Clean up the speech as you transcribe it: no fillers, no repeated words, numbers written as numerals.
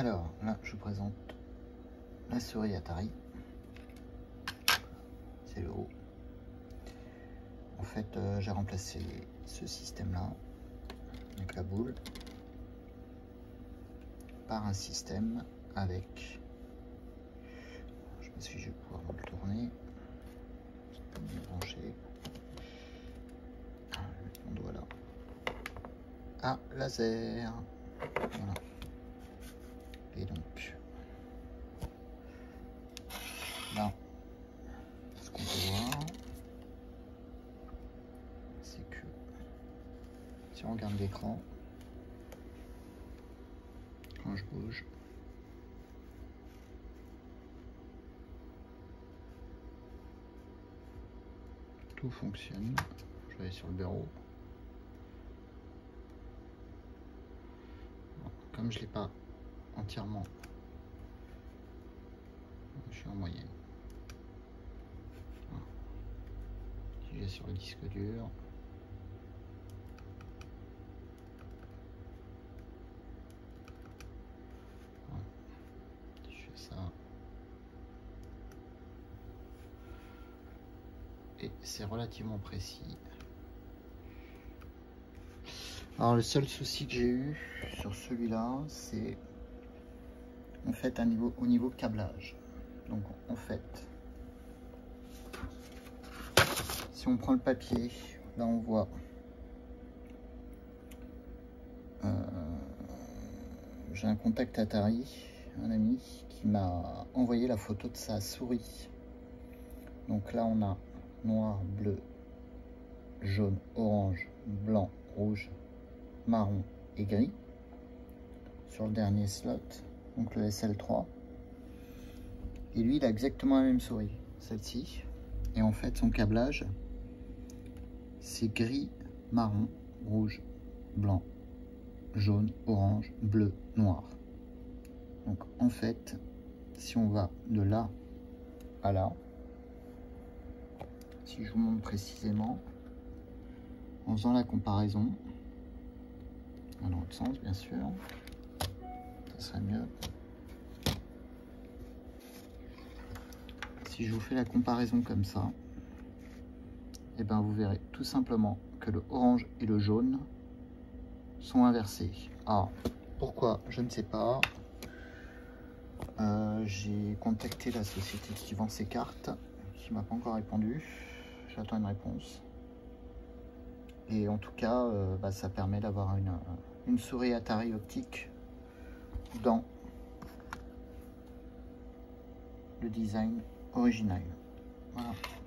Alors là, je vous présente la souris Atari. C'est le haut. En fait, j'ai remplacé ce système-là avec la boule par un système avec. Je me suis dit, je vais pouvoir me le tourner. Bien branché. Mon doigt là. Ah, laser. Voilà. Et donc là, ce qu'on peut voir, c'est que si on regarde l'écran, quand je bouge, tout fonctionne. Je vais aller sur le bureau. Comme je ne l'ai pas entièrement, je suis en moyenne. Voilà. Si je vais sur le disque dur, voilà. Si je fais ça, et c'est relativement précis. Alors le seul souci que j'ai eu sur celui-là, c'est en fait au niveau câblage. Donc en fait, si on prend le papier, là on voit j'ai un contact Atari, un ami qui m'a envoyé la photo de sa souris. Donc là on a noir, bleu, jaune, orange, blanc, rouge, marron et gris sur le dernier slot, donc le SL3. Et lui il a exactement la même souris, celle-ci. Et en fait son câblage c'est gris, marron, rouge, blanc, jaune, orange, bleu, noir. Donc en fait si on va de là à là, si je vous montre précisément en faisant la comparaison dans l'autre sens bien sûr, ça serait mieux. Si je vous fais la comparaison comme ça, et ben vous verrez tout simplement que le orange et le jaune sont inversés. Alors pourquoi, je ne sais pas. J'ai contacté la société qui vend ces cartes, qui m'a pas encore répondu. J'attends une réponse. Et en tout cas, ça permet d'avoir une souris Atari optique dans le design original. Voilà.